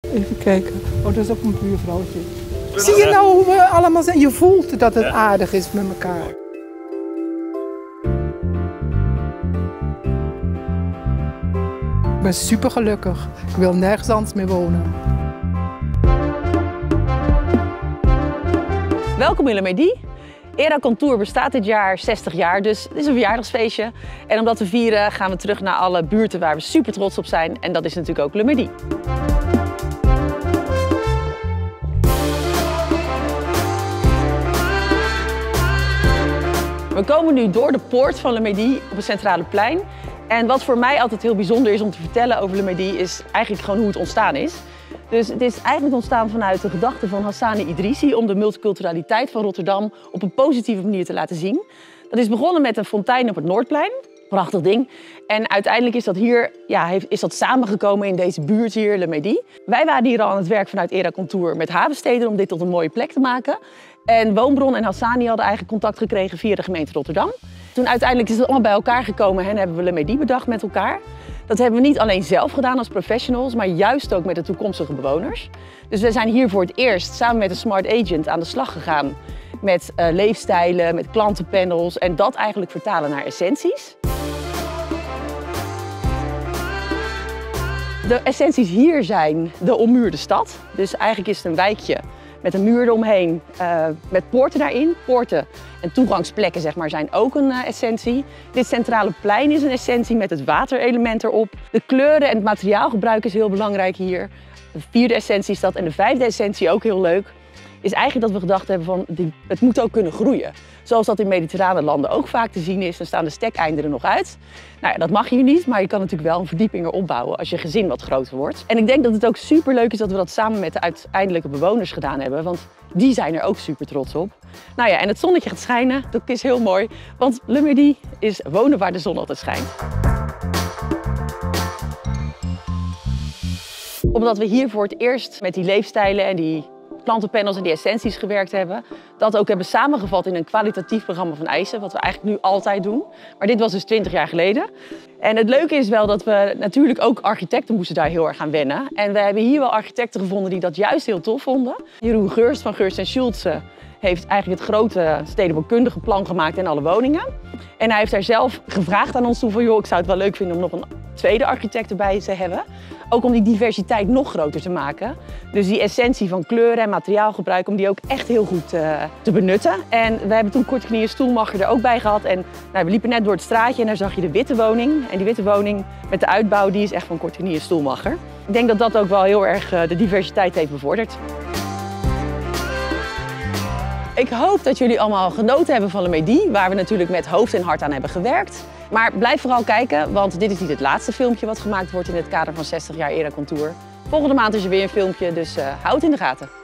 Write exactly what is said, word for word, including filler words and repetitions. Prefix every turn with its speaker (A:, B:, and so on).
A: Even kijken. Oh, dat is ook een buurvrouwtje. Zie je nou hoe we allemaal zijn? Je voelt dat het aardig is met elkaar. Ik ben super gelukkig. Ik wil nergens anders meer wonen.
B: Welkom in Le Medi. Era Contour bestaat dit jaar zestig jaar, dus het is een verjaardagsfeestje. En om dat te vieren gaan we terug naar alle buurten waar we super trots op zijn. En dat is natuurlijk ook Le Medi. We komen nu door de poort van Le Medi op het centrale plein. En wat voor mij altijd heel bijzonder is om te vertellen over Le Medi is eigenlijk gewoon hoe het ontstaan is. Dus het is eigenlijk ontstaan vanuit de gedachte van Hassani Idrissi om de multiculturaliteit van Rotterdam op een positieve manier te laten zien. Dat is begonnen met een fontein op het Noordplein. Prachtig ding. En uiteindelijk is dat hier ja, heeft, is dat samengekomen in deze buurt hier, Le Medi. Wij waren hier al aan het werk vanuit Era Contour met havensteden om dit tot een mooie plek te maken. En Woonbron en Hassani hadden eigenlijk contact gekregen via de gemeente Rotterdam. Toen uiteindelijk is het allemaal bij elkaar gekomen en hebben we Le Medi bedacht met elkaar. Dat hebben we niet alleen zelf gedaan als professionals, maar juist ook met de toekomstige bewoners. Dus we zijn hier voor het eerst samen met een smart agent aan de slag gegaan met uh, leefstijlen, met klantenpanels en dat eigenlijk vertalen naar essenties. De essenties hier zijn de ommuurde stad. Dus eigenlijk is het een wijkje met een muur eromheen, uh, met poorten daarin. Poorten en toegangsplekken zeg maar, zijn ook een uh, essentie. Dit centrale plein is een essentie met het waterelement erop. De kleuren en het materiaalgebruik is heel belangrijk hier. De vierde essentie is dat en de vijfde essentie, ook heel leuk, is eigenlijk dat we gedacht hebben van die, het moet ook kunnen groeien. Zoals dat in mediterrane landen ook vaak te zien is, dan staan de stekeinden er nog uit. Nou ja, dat mag hier niet, maar je kan natuurlijk wel een verdieping erop bouwen als je gezin wat groter wordt. En ik denk dat het ook super leuk is dat we dat samen met de uiteindelijke bewoners gedaan hebben, want die zijn er ook super trots op. Nou ja, en het zonnetje gaat schijnen, dat is heel mooi, want Le Medi is wonen waar de zon altijd schijnt. Omdat we hier voor het eerst met die leefstijlen en die klantenpanels en die essenties gewerkt hebben, dat ook hebben samengevat in een kwalitatief programma van eisen, wat we eigenlijk nu altijd doen. Maar dit was dus twintig jaar geleden. En het leuke is wel dat we natuurlijk ook architecten moesten daar heel erg aan wennen. En we hebben hier wel architecten gevonden die dat juist heel tof vonden. Jeroen Geurst van Geurst en Schulze heeft eigenlijk het grote stedenbouwkundige plan gemaakt in alle woningen. En hij heeft daar zelf gevraagd aan ons toe van, joh, ik zou het wel leuk vinden om nog een tweede architect erbij te hebben. Ook om die diversiteit nog groter te maken. Dus die essentie van kleuren en materiaalgebruik, om die ook echt heel goed uh, te benutten. En we hebben toen Korteknieën Stoelmacher er ook bij gehad. En nou, we liepen net door het straatje en daar zag je de witte woning. En die witte woning met de uitbouw, die is echt van Korteknieën Stoelmacher. Ik denk dat dat ook wel heel erg uh, de diversiteit heeft bevorderd. Ik hoop dat jullie allemaal genoten hebben van Le Medi, waar we natuurlijk met hoofd en hart aan hebben gewerkt. Maar blijf vooral kijken, want dit is niet het laatste filmpje wat gemaakt wordt in het kader van zestig jaar Era Contour. Volgende maand is er weer een filmpje, dus uh, houd in de gaten.